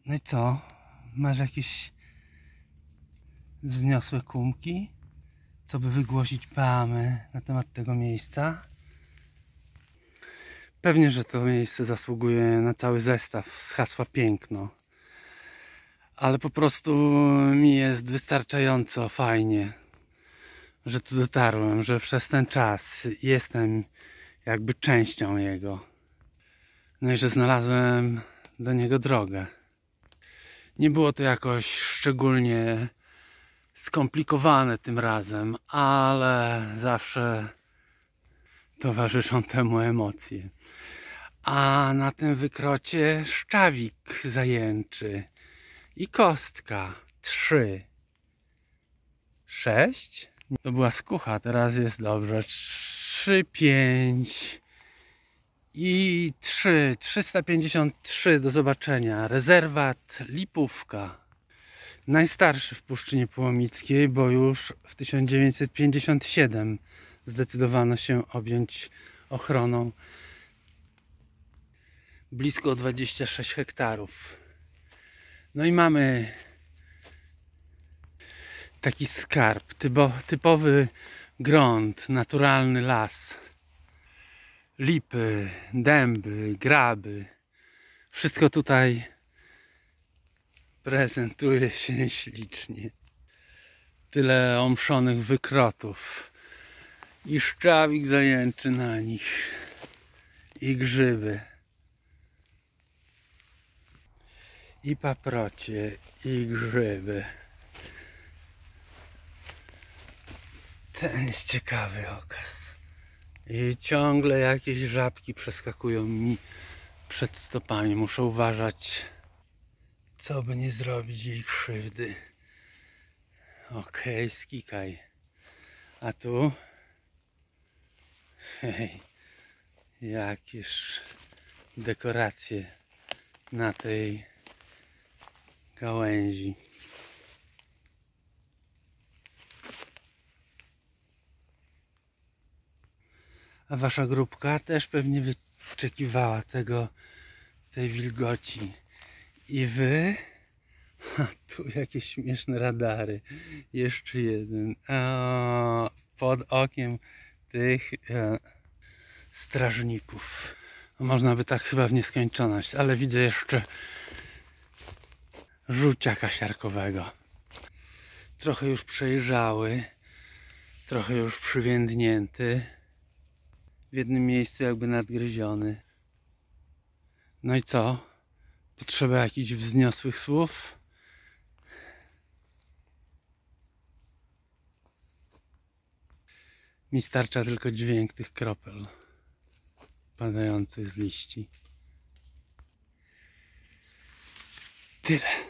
No i co? Masz jakieś wzniosłe kumki? Co by wygłosić peamy na temat tego miejsca? Pewnie, że to miejsce zasługuje na cały zestaw z hasła piękno. Ale po prostu mi jest wystarczająco fajnie, że tu dotarłem, że przez ten czas jestem jakby częścią jego. No i że znalazłem do niego drogę. Nie było to jakoś szczególnie skomplikowane tym razem, ale zawsze towarzyszą temu emocje. A na tym wykrocie szczawik zajęczy i kostka 3, 6. To była skucha, teraz jest dobrze. 3, 5 i 3, 353 do zobaczenia. Rezerwat Lipówka. Najstarszy w Puszczy Niepołomickiej, bo już w 1957 zdecydowano się objąć ochroną blisko 26 hektarów. No i mamy taki skarb, typowy grunt, naturalny las. Lipy, dęby, graby. Wszystko tutaj prezentuje się ślicznie. Tyle omszonych wykrotów. I szczawik zajęczy na nich. I grzyby. I paprocie. I grzyby. Ten jest ciekawy okaz. I ciągle jakieś żabki przeskakują mi przed stopami. Muszę uważać, co by nie zrobić jej krzywdy. Okej, skikaj. A tu? Hej, jakież dekoracje na tej gałęzi. A wasza grupka też pewnie wyczekiwała tej wilgoci. I wy? Ha, tu jakieś śmieszne radary. Jeszcze jeden. O, pod okiem tych strażników. Można by tak chyba w nieskończoność, ale widzę jeszcze żółciaka siarkowego. Trochę już przejrzały, trochę już przywiędnięty. W jednym miejscu jakby nadgryziony. No i co? Potrzeba jakichś wzniosłych słów? Mi starcza tylko dźwięk tych kropel padających z liści. Tyle.